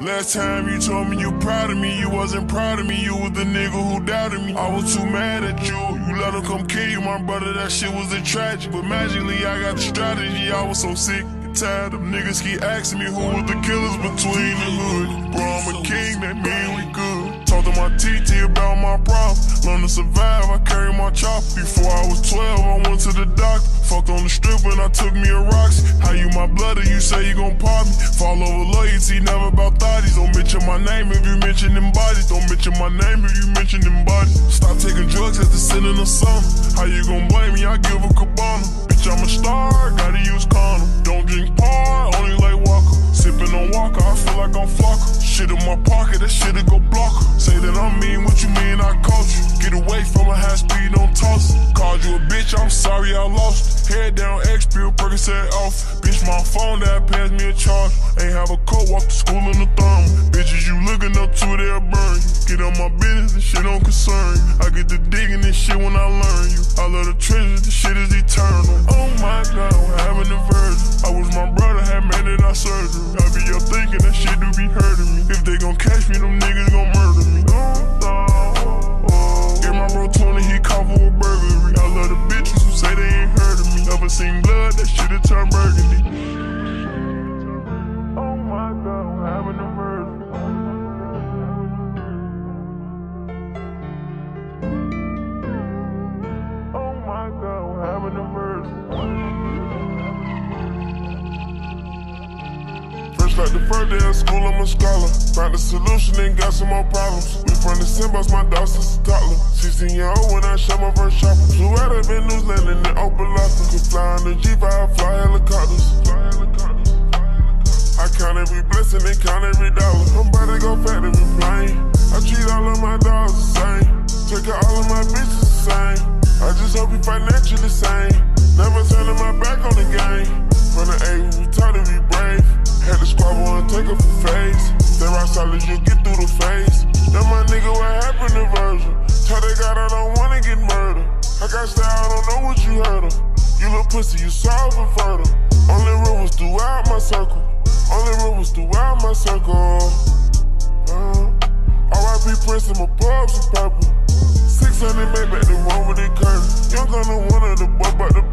Last time you told me you proud of me, you wasn't proud of me. You was the nigga who doubted me. I was too mad at you. You let him come kill you, my brother. That shit was a tragic. But magically I got the strategy. I was so sick and tired of niggas keep asking me who was the killers between the hood. Bro, I'm a king, that mean we good. Talk to my TT about my problems. Learn to survive, I carry my chopper. Before I was 12, I went to the doctor. Fucked on the strip and I took me a rocks. How you my blood, you say you gon' pop me? Fall over loyalty, never about thotties. Don't mention my name if you mention them bodies. Don't mention my name if you mention them bodies. Stop taking drugs at the sin in the summer. How you gon' blame me? I give a cabana. Bitch, I'm a star, gotta use condom. Don't drink par, only like Walker. Sippin' on Walker, I feel like I'm Flocker. Shit in my pocket, that shit'll go blocker. Say that I'm mean, what you mean I caught you? Get away from a high speed, don't toss it. Called you a bitch, I'm sorry I lost it. Head down, X pill, Percocet off. Bitch, my phone that passed me a charge. Ain't have a coat, walk to school in the thumb. Bitches you looking up to, they'll burn you. Get on my business, this shit don't concern you. I get to digging this shit when I learn you. I love the treasures, this shit is eternal. Oh my God, I'm having a virgin. I wish my brother had made it out surgery. I be up thinking that shit do be hurting me. If they gon' catch me, them niggas gon' murder me. Get my bro 20, he caught for a burglary. I love the bitches who say they ain't heard of me. Never seen blood, that shit it turn burgundy. Oh my God, I'm having a virgin. Oh my God, I'm having a virgin. First like the first day of school, I'm a scholar. Found a solution and got some more problems. We from the Simbas, my dog since a toddler. 16-year-old when I shot my first chopper. Flew out of New Zealand in the open locker. Could fly on the G5, fly helicopters. I count every blessing and count every dollar. I'm about to go factory plane. I treat all of my dogs the same. Take out all of my bitches the same. I just hope we financially sane. Never turning my back on the game. From the A, we taught to be brave. Had to squabble and take up for face. Stay rock solid, you'll get through the face. Now my nigga, what happened to Virgil? Tell they God I don't wanna get murdered. I got style, I don't know what you heard of. You little pussy, you soft and fertile. Only rumors throughout my circle. Only rumors throughout my circle. R.I.P. Prince and my pubs in purple. 600 made back the one with the curtain. Young on the one of the boy, but the